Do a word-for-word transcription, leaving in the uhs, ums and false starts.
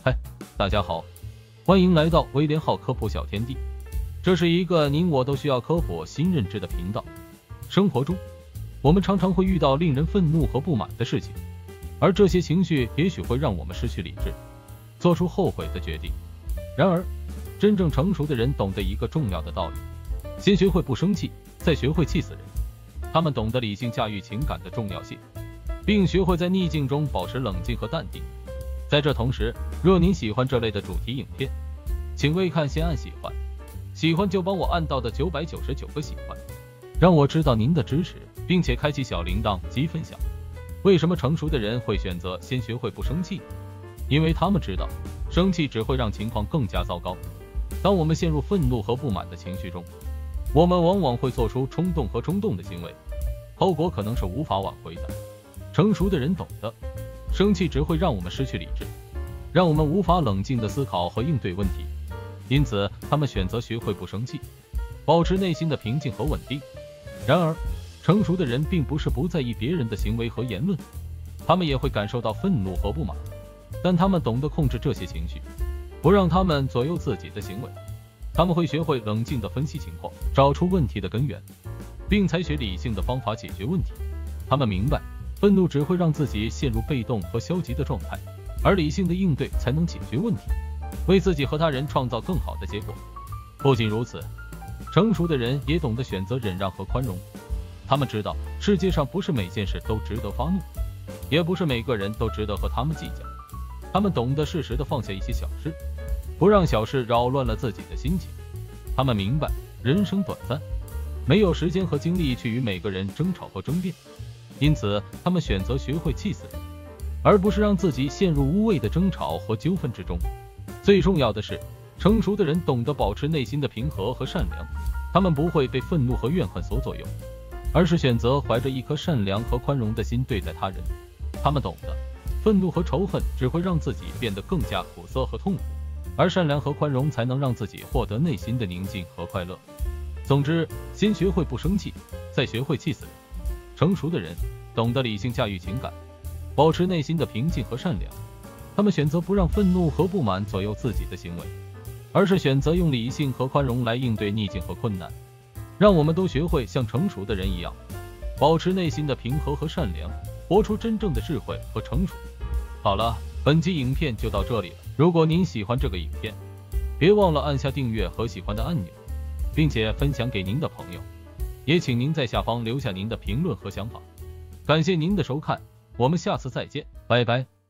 嗨，大家好，欢迎来到威廉浩科普小天地。这是一个您我都需要科普新认知的频道。生活中，我们常常会遇到令人愤怒和不满的事情，而这些情绪也许会让我们失去理智，做出后悔的决定。然而，真正成熟的人懂得一个重要的道理：先学会不生气，再学会气死人。他们懂得理性驾驭情感的重要性，并学会在逆境中保持冷静和淡定。在这同时，若您喜欢这类的主题影片，请微看先按喜欢，喜欢就帮我按到的九百九十九个喜欢，让我知道您的支持，并且开启小铃铛及分享。为什么成熟的人会选择先学会不生气？因为他们知道，生气只会让情况更加糟糕。当我们陷入愤怒和不满的情绪中，我们往往会做出冲动和冲动的行为，后果可能是无法挽回的。成熟的人懂得，生气只会让我们失去理智，让我们无法冷静地思考和应对问题，因此他们选择学会不生气，保持内心的平静和稳定。然而，成熟的人并不是不在意别人的行为和言论，他们也会感受到愤怒和不满，但他们懂得控制这些情绪，不让他们左右自己的行为。他们会学会冷静地分析情况，找出问题的根源，并采取理性的方法解决问题。他们明白，愤怒只会让自己陷入被动和消极的状态，而理性的应对才能解决问题，为自己和他人创造更好的结果。不仅如此，成熟的人也懂得选择忍让和宽容。他们知道，世界上不是每件事都值得发怒，也不是每个人都值得和他们计较。他们懂得适时地放下一些小事，不让小事扰乱了自己的心情。他们明白，人生短暂，没有时间和精力去与每个人争吵和争辩，因此他们选择学会气死人，而不是让自己陷入无谓的争吵和纠纷之中。最重要的是，成熟的人懂得保持内心的平和和善良，他们不会被愤怒和怨恨所左右，而是选择怀着一颗善良和宽容的心对待他人。他们懂得，愤怒和仇恨只会让自己变得更加苦涩和痛苦，而善良和宽容才能让自己获得内心的宁静和快乐。总之，先学会不生气，再学会气死人。成熟的人懂得理性驾驭情感，保持内心的平静和善良。他们选择不让愤怒和不满左右自己的行为，而是选择用理性和宽容来应对逆境和困难。让我们都学会像成熟的人一样，保持内心的平和和善良，活出真正的智慧和成熟。好了，本期影片就到这里了。如果您喜欢这个影片，别忘了按下订阅和喜欢的按钮，并且分享给您的朋友。也请您在下方留下您的评论和想法。感谢您的收看，我们下次再见，拜拜。